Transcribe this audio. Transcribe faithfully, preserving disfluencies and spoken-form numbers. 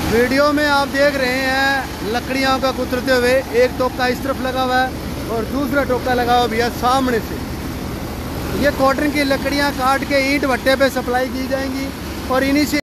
Video में आप देख रहे हैं लकड़ियों का कुतरते हुए, एक टोका इस तरफ लगा हुआ है और दूसरा टोका लगा हुआ भैया सामने से। ये कॉटन की लकड़ियां काट के ईंट भट्टे पे सप्लाई की जाएंगी और इन्हीं से